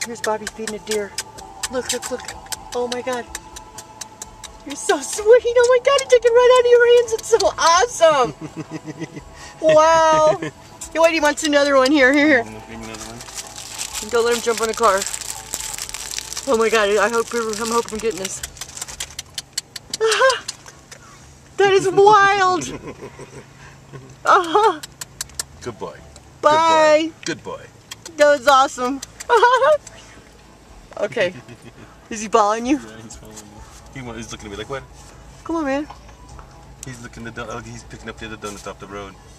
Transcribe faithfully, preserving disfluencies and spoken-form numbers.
Here's Bobby feeding a deer. Look, look, look. Oh my God. You're so sweet. Oh my God, he took it right out of your hands. It's so awesome. Wow. Hey, wait, he wants another one. Here, here, here. Go let him jump on the car. Oh my God, I hope I'm hoping I'm getting this. Uh-huh. That is wild. Uh-huh. Good boy. Bye. Good boy. Good boy. That was awesome. Okay. Is he following you? Yeah, he's following me. He, he's looking at me like, what? Come on, man. He's looking at the, oh, he's picking up the other donuts off the road.